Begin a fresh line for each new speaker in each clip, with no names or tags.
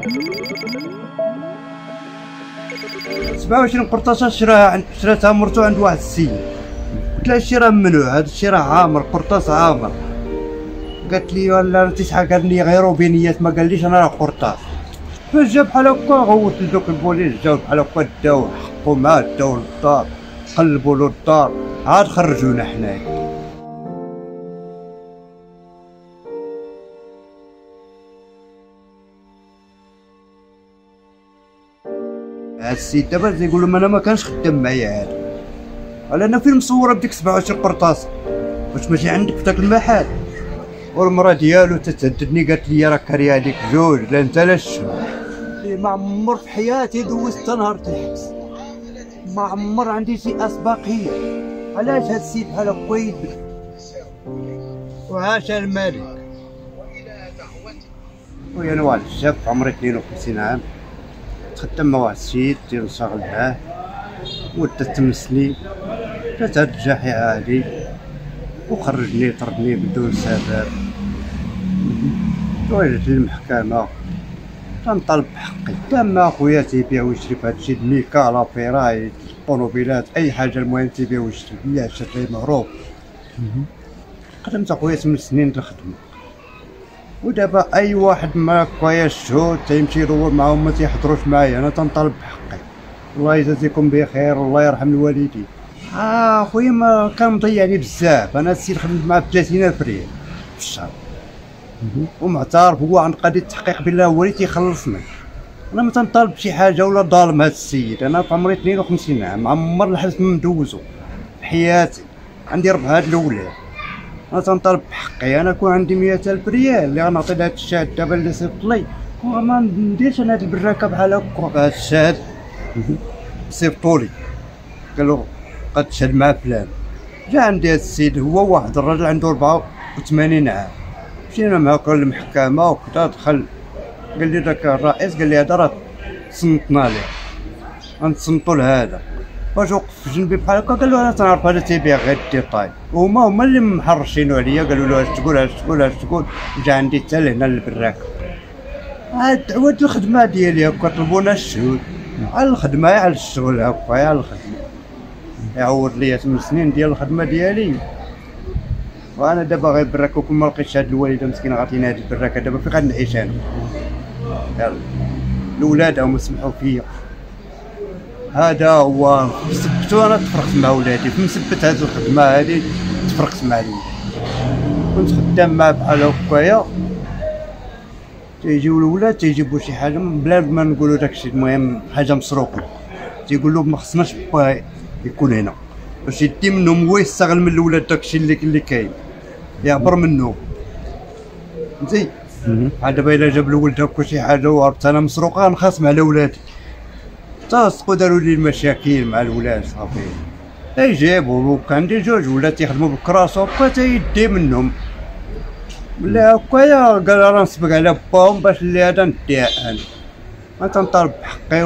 27 قرطاسه شراها مرتو عند واحد السيد. قلت لها الشي راه ممنوع، هذا الشي راه عامر، قرطاس عامر. قالت لي ولا تيسحق لي غير بنيات، ما قاليش انا راه قرطاس. فاش جا بحال هكا غوت لدوك البوليس، جاو بحال هكا داو حقو معاه، داو للدار قلبوا له الدار عاد خرجونا حنايا. هاد السيد دابا تيقول لهم انا ما كانش خدام معايا هذا، انا فين مصوره بديك 27 قرطاسه، واش ماشي عندك في داك المحل؟ والمرا ديالو تتهددني قالت لي راه كاريه عليك جوج، لا انت لا الشهر. ما عمر في حياتي دوزت نهار الحبس، ما عمر عندي شي اسبقيه. علاش هاد السيد بحال هكا يدبر؟ وعاش الملك. خويا انا واحد الشاب عمري 52 عام، تخدم مع واحد السيد تنشغل معاه مدة 8 سنين، جات هاد الجحي عادي وخرجني طردني بدون سبب. توجهت للمحكمة تنطالب بحقي، تما خويا تيبيع ويشري في هادشي الميكا لابيراي الطوموبيلات اي حاجة، المهم تيبيع ويشري بيع شري معروف. خدمت اخويا 8 سنين الخدمة، ودابا اي واحد ما خويا الشهود تيمشي يدور معاهم ما تيحضروش معايا، انا تنطالب بحقي. الله يجازيكم بخير والله يرحم الوالدين. خويا ما كان مضيعني بزاف، انا السيد خدمت معاه ب 30,000 ريال في الشهر، ومعترف هو عند قضية التحقيق بالله هو اللي تيخلصني. انا ما تنطالب بشي حاجه ولا ظالم هذا السيد، انا في عمري 52 عام، عمر الحبس ما ندوزو في حياتي، عندي 4 الاولاد. انا تنطالب بحقي، انا كون عندي 100,000 ريال اللي غنعطي لهاد الشاد دابا اللي صيفط لي، وما نديرش انا هاد البراكه بحال هكا. هاد الشاد صيفطولي قالو قد تشهد مع فلان. جا عندي هاد السيد هو واحد الراجل عنده 84 عام، مشينا معاك للمحكمة وكذا، دخل قال لي داك الرئيس قال لي هذا راه تصنتنا ليه، غنتصنتو لهذا. فاش وقف في جنبي بحال هكا قال له انا تنعرف هذا تيبيع غير الديطاي، وهما اللي محرشينو عليا، قالوا له اش تقول اش تقول اش تقول. جا عندي حتى لهنا للبراكه. هاد دعوة الخدمة ديالي هكا طلبونا الشهود على الخدمة، على الشغل هكا على الخدمة، يعوض ليا 8 سنين ديال الخدمة ديالي. وانا دابا غير براكه، وكون ما لقيتش هاد الوالده مسكينه غاتينا هاد البراكه، دابا فين غنعيش انا؟ يلا الولاد هما سمحوا فيا، هذا هو سبتو انا تفرقت مع ولادي، في مسبت هاد الخدمه هادي تفرقت مع الولاد. كنت خدام معاه بحال هكايا، تيجيو الولاد تيجيبوا شي حاجه بلا ما نقولوا داكشي، المهم حاجه مسروقه، تيقولوا ما خصناش با يكون هنا، باش يدي منهم هو يستغل من الولاد داكشي اللي كاين، يعبر منه. فهمتي؟ دابا الا جاب الولد هكا شي حاجه وعرفت انا مسروقه غنخاصم على ولادي. تصقوا داروا لي المشاكل مع الولاد صافي، تيجيبو كان عندي 2 ولاد تيخدموا بالكراس هكا تيدي منهم، ولا هكايا قال راه نسبق على باهم باش اللي هذا نديه انا. ما تنطالب بحقي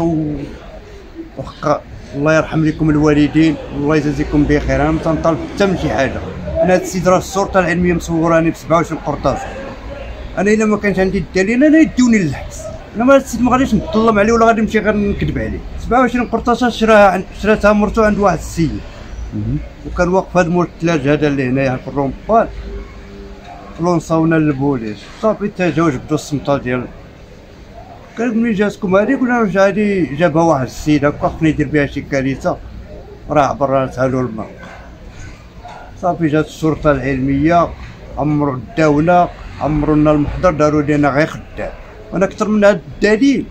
وحق الله يرحم لكم الوالدين والله يجازيكم بخير. انا ما تنطالب حتى من شي حاجه. انا هاد السيد راه الشرطه العلميه مصوراني ب 27 قرطاس، انا الا ما كانش عندي الدليل انا يدوني للحبس. انا ما السيد ما غاديش نظلم عليه ولا غادي نمشي غير نكذب عليه. 27 قرطاسه شراها مرتو عند واحد السيد، وكان واقف هاد مول الثلاج هذا اللي هنايا في الرومبال، لونصاونا للبوليس صافي تجاوز بدو السمطه ديال. قال ملي جاتكم هادي قلنا له هادي جابها واحد السيد هكا خصني يدير بها شي كارثه، راه عبر راسها له الماء. صافي جات الشرطه العلميه عمرو الدوله عمرو لنا المحضر، داروا لينا غير خدام، وانا اكثر من هاد الدليل.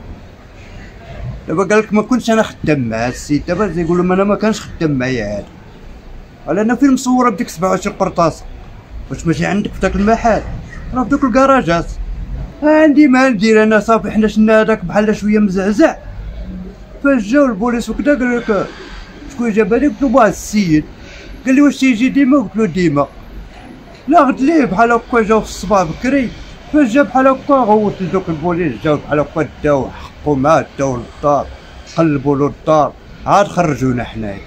دابا قالك ما كنتش انا خدام مع السيد، دابا تيقول لهم انا ما كانش خدام معايا هذا، انا فين مصوره بديك 27 قرطاسه؟ واش ماشي عندك في داك المحل؟ راه في دوك الكراجات. عندي ما ندير انا صافي. حنا شنا هذاك بحال شويه مزعزع، فاش جاو البوليس وكذا قال لك شكون جاب هذيك؟ قلت له واحد السيد. قال لي واش تيجي ديما؟ قلت له ديما. لا غد ليه بحال هكا جاو في الصباح بكري، فاش جا بحال هكا غوت لدوك البوليس، جاو بحال هكا داو حقو معاه، داو للدار قلبوا له الدار عاد خرجونا حنايا.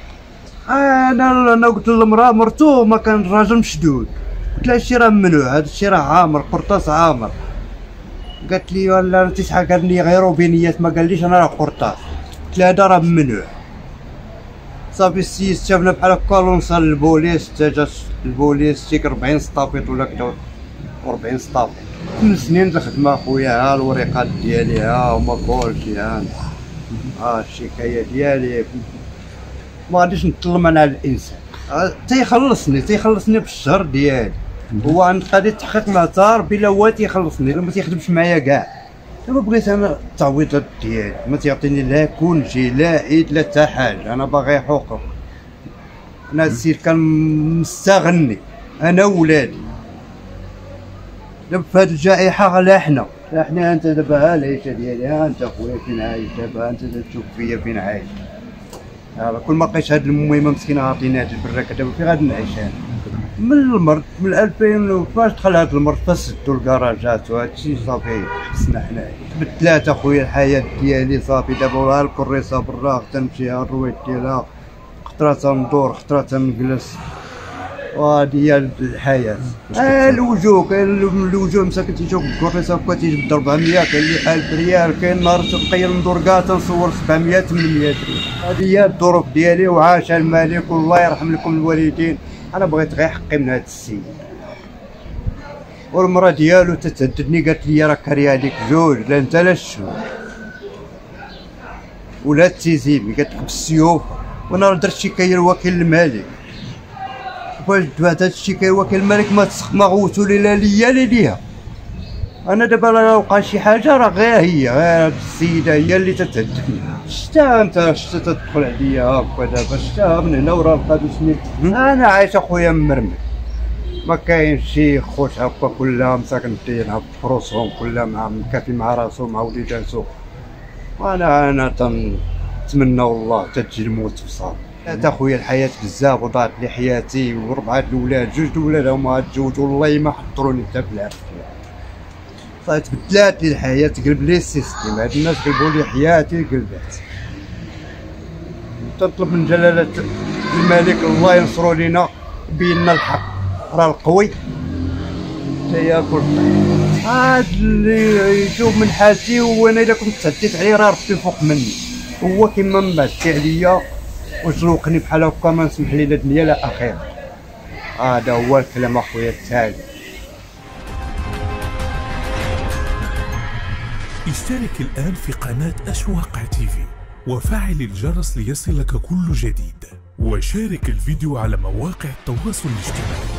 انا قلت للمراه مرتو ما كان الراجل مشدود، قلت لها الشي راه ممنوع، هذا الشي راه عامر، قرطاس عامر. قالت لي ولا انت تحكرني غير بنيات، ما قاليش انا راه قرطاس. قلت لها هذا راه ممنوع. صافي السيد شافنا بحال هكا ونصل للبوليس، حتى جات البوليس شي 40 سطابيط ولا كدا 40 سطابيط. 8 سنين د الخدمه خويا، ها الوريقات ديالي ها هما كلشي، ها الشكايه ديالي. ما غاديش نظلم انا على الانسان، تيخلصني بالشهر ديالي. هو عند قضيه تحقيق الاعتار بلا هو تيخلصني، ما تيخدمش معايا كاع. دابا بغيت انا التعويضات ديالي، ما تيعطيني لا كونجي لا عيد لا حتى حاجه، انا باغي حقوق. انا السيد كان مستغني انا وولادي. دابا فهاد الجائحه لا حنا انت دابا ها العيشه ديالي، ها انت خويا فين عايش دابا، انت تشوف فيا فين عايش. كل ما لقيت هاد المهمه مسكينه عاطيني هاد البراكه، دابا فين غادي نعيش انا؟ من المرض من 2000 فاش دخل هاد المرض فاش سدوا الكراجات وهادشي صافي حبسنا حنايا. تبدلات اخويا الحياه ديالي صافي. دابا ها الكريسه برا تنمشي ها الرويد ديالها، خطره تندور خطره تنجلس، وهادي هي الحياه. الوجوه كاين الوجوه مساكن تيجيو بالكريسه هكا تيجي ب 400، كاين اللي 1000 ريال، كاين نهار تنقير ندور كاع تنصور 700 800 ريال. هادي هي الظروف ديالي، وعاش الملك والله يرحم لكم الوالدين. انا بغيت غير حقي من هاد السيد. والمراه ديالو تتهددني، قالت لي راه كاريه عليك جوج، لا انت لا الشهود ولا التيزيبي، قالت لك بالسيوف. وانا درت شكايه لوكيل الملك، فاش دفعت هاد الشكايه لوكيل الملك ما غوتوا لا ليا لا ليها. انا دابا راه وقع شي حاجه راه غير هي هاد السيده هي اللي تتهددني. شتا انت شتا تدخل عليا هكا دابا، شتا من هنا وراه القادو سنين انا عايش اخويا ممرمل. ما كاينش شي خوت هكا كلها مساكن تيلعب بفروسهم، كلها مكافي مع راسو مع وليداتو. انا تنتمنى والله تجي الموت بصافي. تا خويا الحياه بزاف وضاعت لي حياتي، وربعه الاولاد جوج الاولاد هما تزوجوا والله ما حضروني حتى بالعافيه. صافي تبدلات لي الحياه، تقلب لي السيستيم، هاد الناس قلبوا لي حياتي قلبات. تطلب من جلاله الملك الله ينصروا لينا ويبين لنا الحق، راه القوي تياكل الطيب. هاد اللي يشوف من حالتي، وانا الا كنت تعديت عليه راه ربي فوق مني. هو كيما معدي عليا وزلوقني بحال هكا، ما نسمح لي لا دنيا لا اخره. هذا هو الكلام اخويا التالي.
اشترك الآن في قناة أشواق تيفي وفعل الجرس ليصلك كل جديد، وشارك الفيديو على مواقع التواصل الاجتماعي.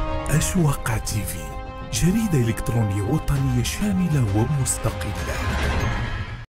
أشواق تيفي، جريدة إلكترونية وطنية شاملة ومستقلة.